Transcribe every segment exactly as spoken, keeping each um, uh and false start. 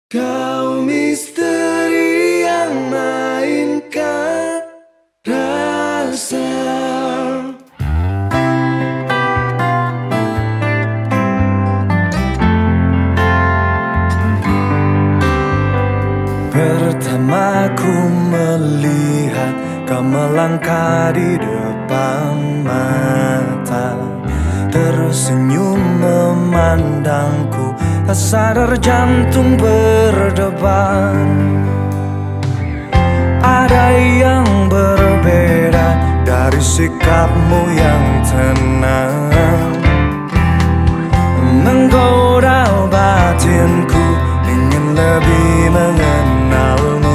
Kau misteri yang mainkan rasa. Pertama ku melihat kau melangkah di depan mata, tersenyum memandangku, tak sadar jantung berdebar. Ada yang berbeda dari sikapmu yang tenang, menggoda batinku, ingin lebih mengenalmu.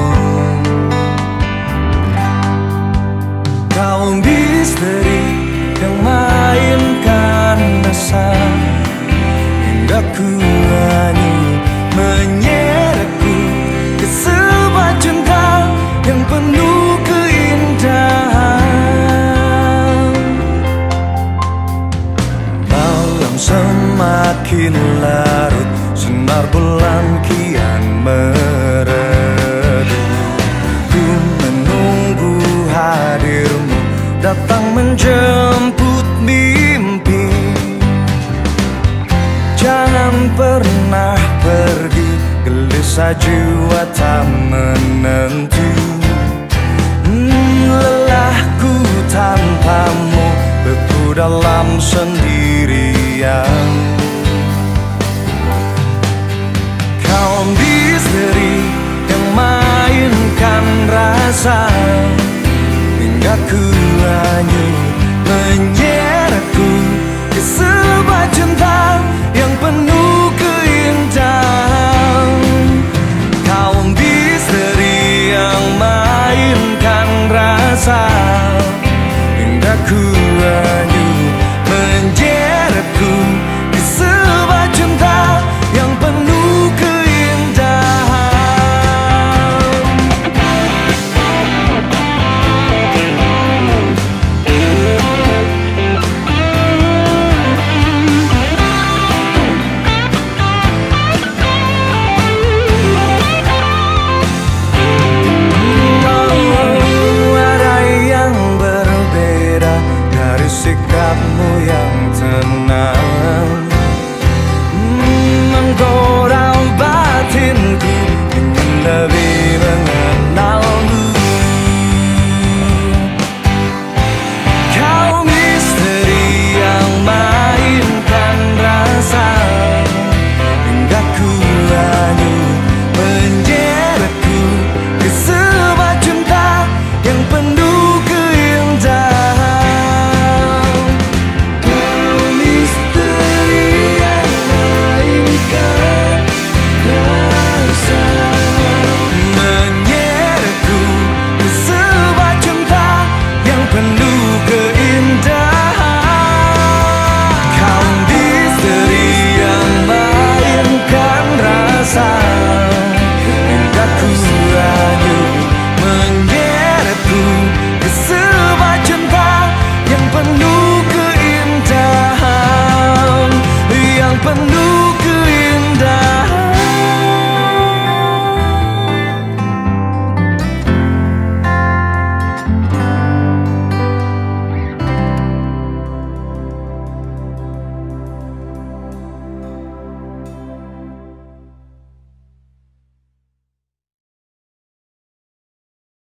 Kau misteri yang mainkan rasa, hingga ku hanyut menyeretku ke sebuah cinta yang penuh keindahan. Malam semakin larut, sinar bulan kian meredup. Ku menunggu hadirmu datang menjemput mimpi. Jangan pernah pergi, gelisah jiwa tak menentu. hmm, Lelahku tanpamu, beku dalam sendirian. Kau misteri yang mainkan rasa, hingga ku hanyut